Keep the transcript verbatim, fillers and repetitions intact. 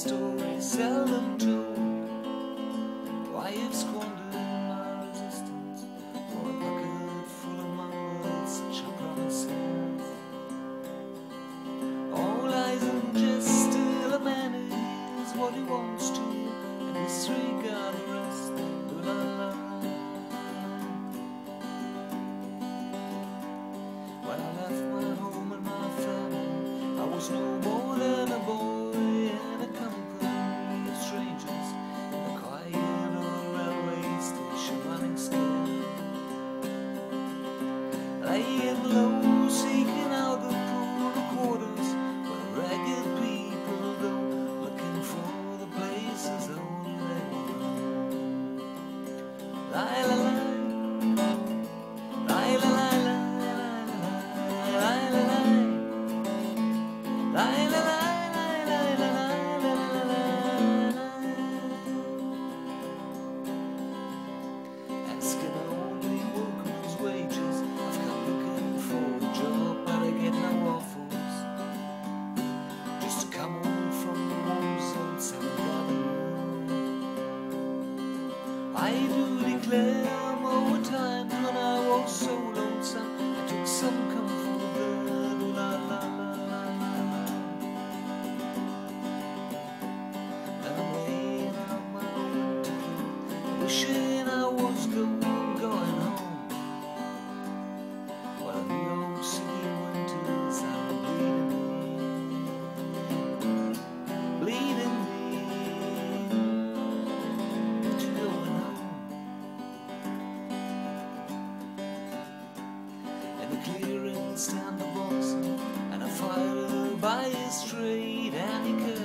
story seldom told. Why you've squandered my resistance for a bucket full of my words, such a promises. All lies and jest, still a man is what he wants to, and disregard the rest. Ooh la la. When I left my home and my family, I was no more than a boy in a company of strangers in the quiet old railway station, running scared, laying low, seeking out the poor quarters where the ragged people go, looking for the places only they know. Lie, lie, lie. Lie, lie, lie, lie. Lie, lie, lie. Lie, lie, lie. Asking only workers' wages. I've come looking for a job, but I get no offers. Just to come home from the wars on Seventh Avenue. I do declare more times when I was so lonesome, I took some comfort there. Ooh la la la la la la. And I'm laying out my winter coat, wishing I was going, going home. Well, New York City winters are bleeding me, bleeding me to going home. And the clearing stand the boxer, and a fighter by his trade, and he could